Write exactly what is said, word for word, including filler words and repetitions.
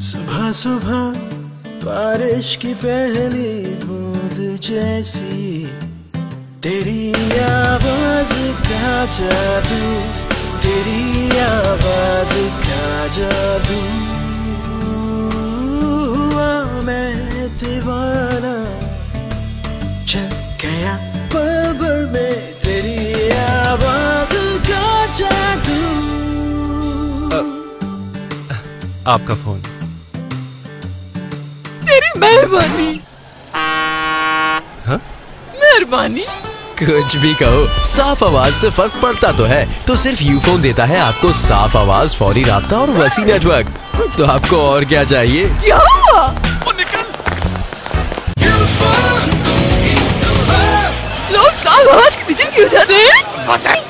सुबह सुबह बारिश की पहली बूंद जैसी, तेरी आवाज का जादू, तेरी आवाज का जादू, हुआ मैं दीवाना, चल गया पल भर में तेरी आवाज का जादू। आपका फोन। तेरी मेहरबानी। हाँ? मेहरबानी। कुछ भी कहो, साफ आवाज से फर्क पड़ता तो है। तो सिर्फ यूफोन देता है आपको साफ आवाज, फौरी राब्ता और वसी नेटवर्क। तो आपको और क्या चाहिए? क्या? लोग साफ आवाज के पीछे क्यों जाते हैं?